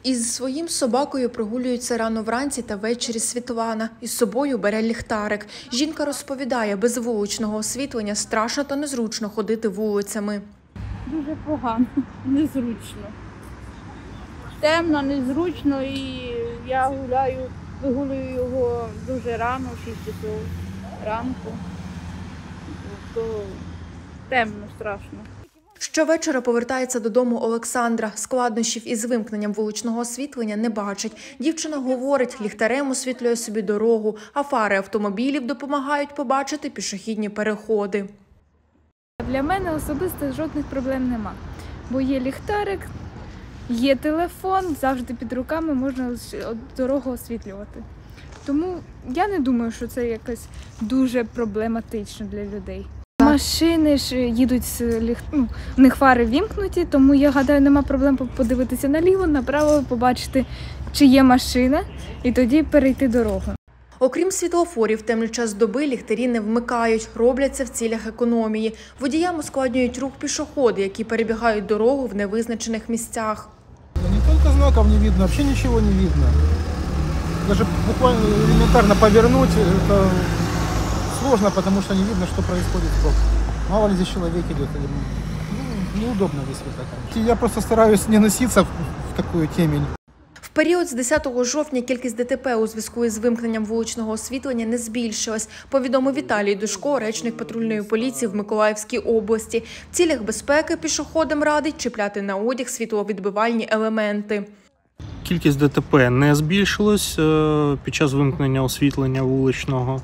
Із своїм собакою прогулюється рано вранці та ввечері Світлана. Із собою бере ліхтарик. Жінка розповідає, без вуличного освітлення страшно та незручно ходити вулицями. Дуже погано, незручно. Темно, незручно і я вигулюю його дуже рано, 6 часов ранку. То темно, страшно. Щовечора повертається додому Олександра. Складнощів із вимкненням вуличного освітлення не бачить. Дівчина говорить, ліхтарем освітлює собі дорогу, а фари автомобілів допомагають побачити пішохідні переходи. Для мене особисто жодних проблем нема, бо є ліхтарик, є телефон, завжди під руками можна дорогу освітлювати. Тому я не думаю, що це якось дуже проблематично для людей. Машини ж їдуть, у них фари вімкнуті, тому я гадаю, нема проблем подивитися наліво, направо, побачити, чи є машина, і тоді перейти дорогу. Окрім світлофорів, в темний час доби ліхтарі не вмикають, роблять це в цілях економії. Водіям ускладнюють рух пішоходи, які перебігають дорогу в невизначених місцях. Не тільки знаків не видно, взагалі нічого не видно. Навіть буквально елементарно повернути – це сложно, потому что не видно, что происходит вокруг. Мало ли здесь человек идет. Неудобно высветлять. Я просто стараюсь не носиться в такую темень. В період з 10 жовтня кількість ДТП у зв'язку із вимкненням вуличного освітлення не збільшилась, повідомив Віталій Душко, речник патрульної поліції в Миколаївській області. В цілях безпеки пішоходам радить чіпляти на одяг світловідбивальні елементи. Кількість ДТП не збільшилась під час вимкнення освітлення вуличного.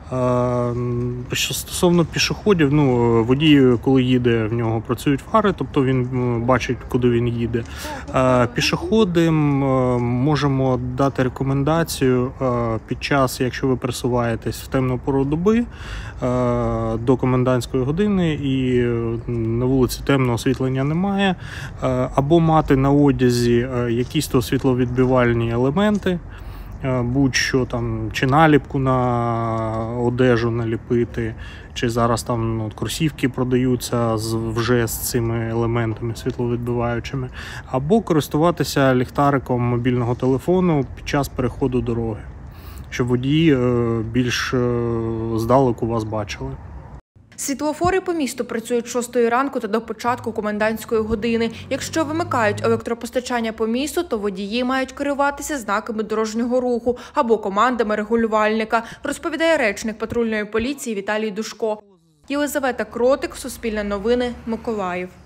Стосовно пішоходів, водій, коли їде, в нього працюють фари, тобто він бачить, куди він їде. Пішоходам можемо дати рекомендацію під час, якщо ви пересуваєтесь в темну пору доби до комендантської години і на вулиці темного освітлення немає, або мати на одязі якісь то світловідбивальні елементи, будь-що там, чи наліпку на одежу наліпити, чи зараз там кросівки продаються вже з цими елементами світловідбиваючими, або користуватися ліхтариком мобільного телефону під час переходу дороги, щоб водії більш здалеку вас бачили. Світлофори по місту працюють з 6 ранку та до початку комендантської години. Якщо вимикають електропостачання по місту, то водії мають керуватися знаками дорожнього руху або командами регулювальника, розповідає речник патрульної поліції Віталій Душко. Єлизавета Кротик, Суспільне новини, Миколаїв.